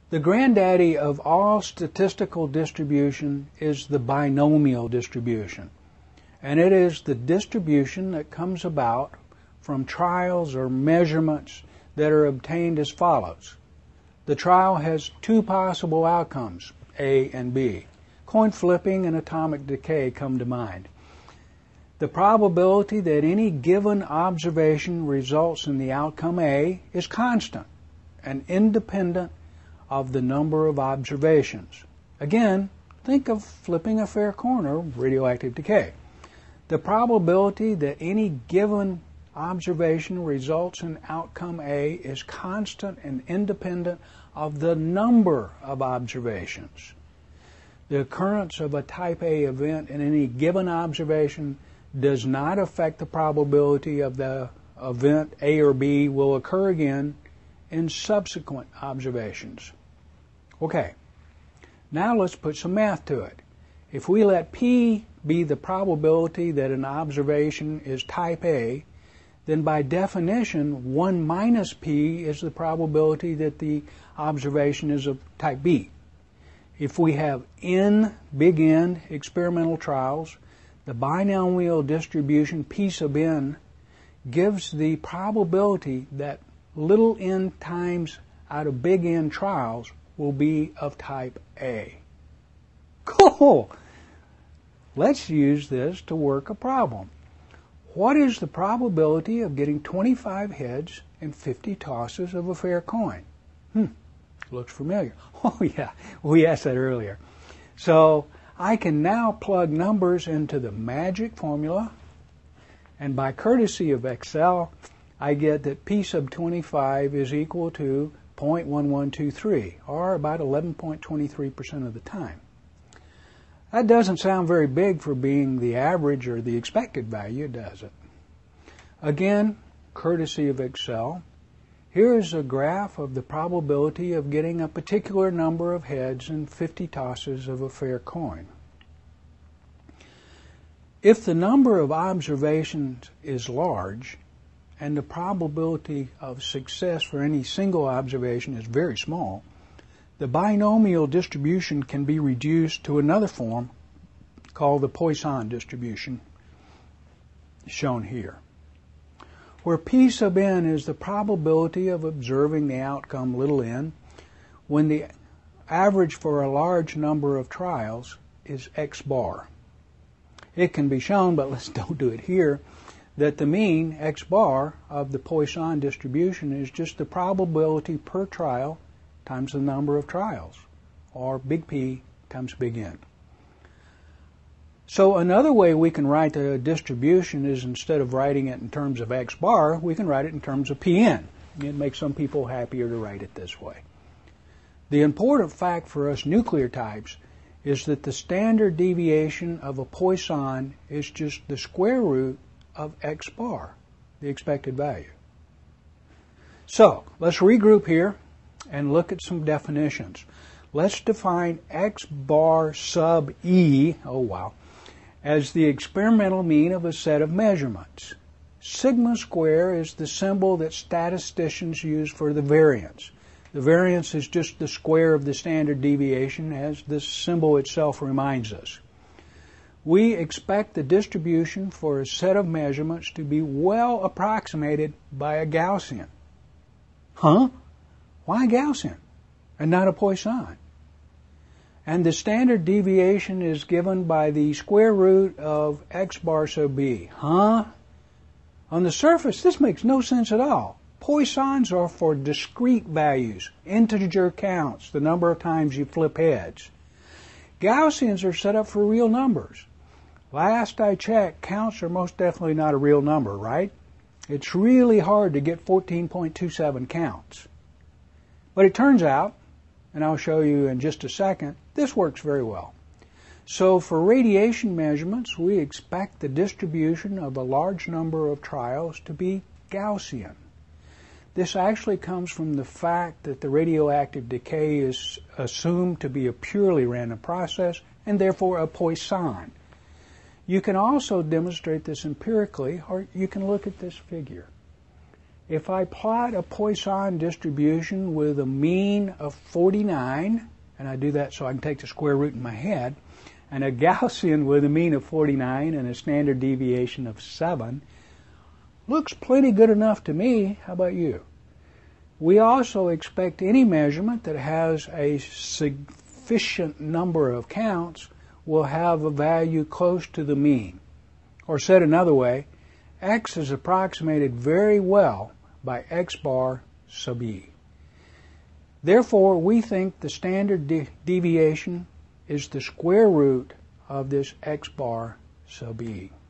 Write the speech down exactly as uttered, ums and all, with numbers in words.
The granddaddy of all statistical distribution is the binomial distribution, and it is the distribution that comes about from trials or measurements that are obtained as follows. The trial has two possible outcomes, A and B. Coin flipping and atomic decay come to mind. The probability that any given observation results in the outcome A is constant and independent of the number of observations. Again, think of flipping a fair coin or radioactive decay. The probability that any given observation results in outcome A is constant and independent of the number of observations. The occurrence of a type A event in any given observation does not affect the probability of the event A or B will occur again in subsequent observations. Okay, now let's put some math to it. If we let P be the probability that an observation is type A, then by definition, one minus P is the probability that the observation is of type B. If we have N, big N, experimental trials, the binomial distribution P sub n gives the probability that little n times out of big N trials will be of type A. Cool! Let's use this to work a problem. What is the probability of getting twenty-five heads and fifty tosses of a fair coin? Hmm, looks familiar. Oh yeah, we asked that earlier. So I can now plug numbers into the magic formula, and by courtesy of Excel, I get that P sub twenty-five is equal to zero point one one two three, or about eleven point two three percent of the time. That doesn't sound very big for being the average or the expected value, does it? Again, courtesy of Excel, here is a graph of the probability of getting a particular number of heads and fifty tosses of a fair coin. If the number of observations is large, and the probability of success for any single observation is very small, the binomial distribution can be reduced to another form called the Poisson distribution, shown here, where P sub n is the probability of observing the outcome little n when the average for a large number of trials is x bar. It can be shown, but let's don't do it here, that the mean x bar of the Poisson distribution is just the probability per trial times the number of trials, or big P times big N. So another way we can write the distribution is, instead of writing it in terms of x bar, we can write it in terms of P N. It makes some people happier to write it this way. The important fact for us nuclear types is that the standard deviation of a Poisson is just the square root of x bar, the expected value. So let's regroup here and look at some definitions. Let's define x bar sub e, oh wow, as the experimental mean of a set of measurements. Sigma square is the symbol that statisticians use for the variance. The variance is just the square of the standard deviation, as the symbol itself reminds us. We expect the distribution for a set of measurements to be well approximated by a Gaussian. Huh? Why Gaussian and not a Poisson? And the standard deviation is given by the square root of x bar sub b. Huh? On the surface, this makes no sense at all. Poissons are for discrete values, integer counts, the number of times you flip heads. Gaussians are set up for real numbers. Last I checked, counts are most definitely not a real number, right? It's really hard to get fourteen point two seven counts. But it turns out, and I'll show you in just a second, this works very well. So for radiation measurements, we expect the distribution of a large number of trials to be Gaussian. This actually comes from the fact that the radioactive decay is assumed to be a purely random process and therefore a Poisson. You can also demonstrate this empirically, or you can look at this figure. if I plot a Poisson distribution with a mean of forty-nine, and I do that so I can take the square root in my head, and a Gaussian with a mean of forty-nine and a standard deviation of seven, looks plenty good enough to me. How about you? We also expect any measurement that has a sufficient number of counts will have a value close to the mean. Or said another way, x is approximated very well by x bar sub e. Therefore, we think the standard de deviation is the square root of this x bar sub e.